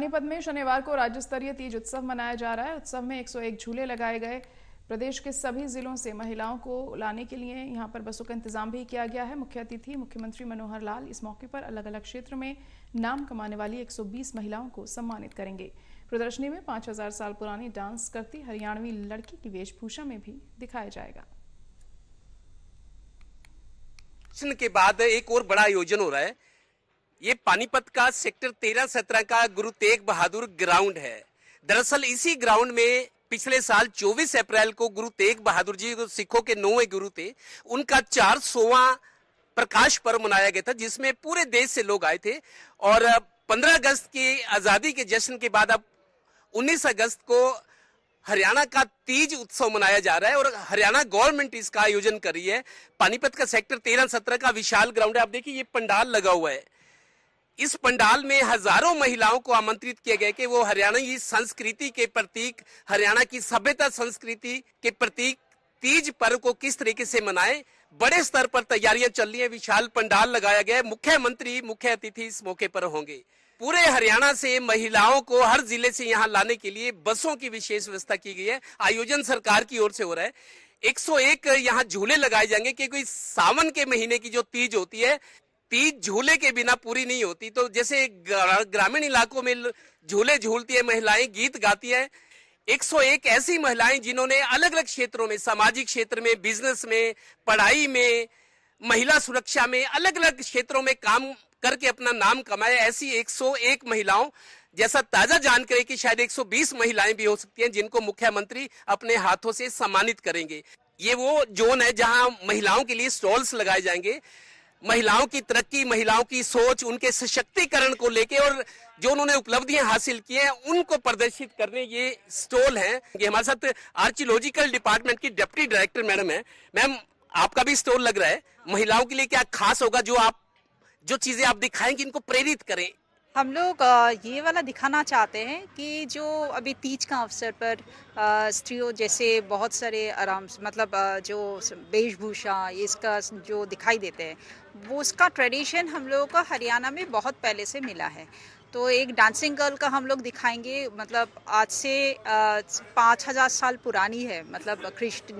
पानीपत में शनिवार को राज्य स्तरीय तीज उत्सव मनाया जा रहा है। उत्सव में 101 झूले लगाए गए। प्रदेश के सभी जिलों से महिलाओं को लाने के लिए यहां पर बसों का इंतजाम भी किया गया है। मुख्य अतिथि मुख्यमंत्री मनोहर लाल इस मौके पर अलग अलग क्षेत्र में नाम कमाने वाली 120 महिलाओं को सम्मानित करेंगे। प्रदर्शनी में 5000 साल पुरानी डांस करती हरियाणवी लड़की की वेशभूषा में भी दिखाया जाएगा। के बाद एक और बड़ा आयोजन हो रहा है। ये पानीपत का सेक्टर 13-17 का गुरु तेग बहादुर ग्राउंड है। दरअसल इसी ग्राउंड में पिछले साल 24 अप्रैल को गुरु तेग बहादुर जी जो सिखों के 9वें गुरु थे, उनका 400वां प्रकाश पर्व मनाया गया था, जिसमें पूरे देश से लोग आए थे। और 15 अगस्त की आजादी के जश्न के बाद अब 19 अगस्त को हरियाणा का तीज उत्सव मनाया जा रहा है और हरियाणा गवर्नमेंट इसका आयोजन कर रही है। पानीपत का सेक्टर 13-17 का विशाल ग्राउंड है। आप देखिए ये पंडाल लगा हुआ है। इस पंडाल में हजारों महिलाओं को आमंत्रित किया गया कि वो हरियाणा की संस्कृति के प्रतीक, हरियाणा की सभ्यता संस्कृति के प्रतीक तीज पर्व को किस तरीके से मनाएं। बड़े स्तर पर तैयारियां चल रही है। विशाल पंडाल लगाया गया है। मुख्यमंत्री मुख्य अतिथि इस मौके पर होंगे। पूरे हरियाणा से महिलाओं को हर जिले से यहाँ लाने के लिए बसों की विशेष व्यवस्था की गई है। आयोजन सरकार की ओर से हो रहा है। 101 यहाँ झूले लगाए जाएंगे क्योंकि सावन के महीने की जो तीज होती है, तीज झूले के बिना पूरी नहीं होती। तो जैसे ग्रामीण इलाकों में झूले झूलती है महिलाएं, गीत गाती है, 101 ऐसी महिलाएं जिन्होंने अलग अलग क्षेत्रों में, सामाजिक क्षेत्र में, बिजनेस में, पढ़ाई में, महिला सुरक्षा में, अलग अलग क्षेत्रों में काम करके अपना नाम कमाया। ऐसी 101 महिलाओं, जैसा ताजा जानकारी कि शायद 120 महिलाएं भी हो सकती हैं जिनको मुख्यमंत्री अपने हाथों से सम्मानित करेंगे। ये वो जोन है जहां महिलाओं के लिए स्टॉल्स लगाए जाएंगे। महिलाओं की तरक्की, महिलाओं की सोच, उनके सशक्तिकरण को लेके और जो उन्होंने उपलब्धियां हासिल की हैं उनको प्रदर्शित करने ये स्टॉल हैं। ये हमारे साथ आर्कियोलॉजिकल डिपार्टमेंट की डिप्टी डायरेक्टर मैडम है। मैम, आपका भी स्टॉल लग रहा है। महिलाओं के लिए क्या खास होगा जो चीजें आप दिखाएंगे इनको प्रेरित करें? हम लोग ये वाला दिखाना चाहते हैं कि जो अभी तीज का अवसर पर स्त्रियों जैसे बहुत सारे आराम मतलब जो वेशभूषा इसका जो दिखाई देते हैं, वो उसका ट्रेडिशन हम लोगों का हरियाणा में बहुत पहले से मिला है। तो एक डांसिंग गर्ल का हम लोग दिखाएंगे, मतलब आज से 5000 साल पुरानी है, मतलब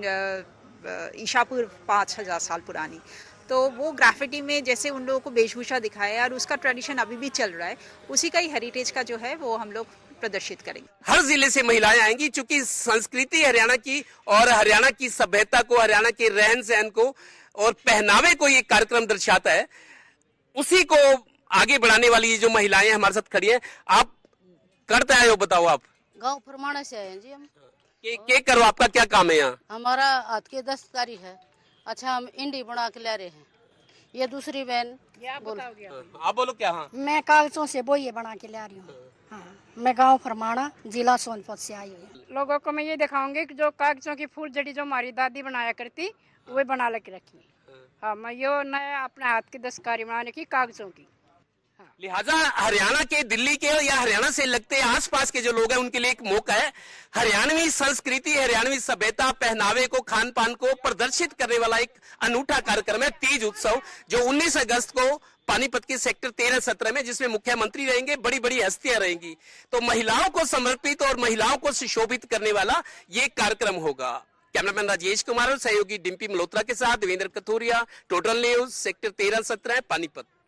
ईशापुर 5000 साल पुरानी। तो वो ग्राफिटी में जैसे उन लोगों को वेशभूषा दिखाया और उसका ट्रेडिशन अभी भी चल रहा है, उसी का ही हेरिटेज का जो है वो हम लोग प्रदर्शित करेंगे। हर जिले से महिलाएं आएंगी क्योंकि संस्कृति हरियाणा की और हरियाणा की सभ्यता को, हरियाणा के रहन सहन को और पहनावे को ये कार्यक्रम दर्शाता है। उसी को आगे बढ़ाने वाली ये जो महिलाएं हमारे साथ खड़ी है। आप करते आए हो, बताओ आप? गाँव फरमाना से आए हैं जी हम। के करो, आपका क्या काम है यहाँ? हमारा हाथ की दस्तकारी है। अच्छा, हम इंडी बना के ला रहे हैं। ये दूसरी बहन आप बोलो क्या? हाँ, मैं कागजों से बोइये बना के ला रही हूँ। हाँ, मैं गांव फरमाना जिला सोनभद्र से आई हूँ। लोगों को मैं ये दिखाऊंगी कि जो कागजों की फूल जड़ी जो हमारी दादी बनाया करती, वो बना के रखी। हाँ, मैं ये नया अपने हाथ की दस्तकारी बनाने की कागजों की। लिहाजा हरियाणा के, दिल्ली के या हरियाणा से लगते आसपास के जो लोग हैं उनके लिए एक मौका है। हरियाणवी संस्कृति, हरियाणवी सभ्यता, पहनावे को, खान पान को प्रदर्शित करने वाला एक अनूठा कार्यक्रम है तीज उत्सव, जो 19 अगस्त को पानीपत के सेक्टर 13-17 में, जिसमें मुख्यमंत्री रहेंगे, बड़ी बड़ी हस्तियां रहेंगी। तो महिलाओं को समर्पित और महिलाओं को सुशोभित करने वाला ये कार्यक्रम होगा। कैमरामैन राजेश कुमार और सहयोगी डिम्पी मल्होत्रा के साथ Devendra Kathoria, total news, sector 13-17, Panipat.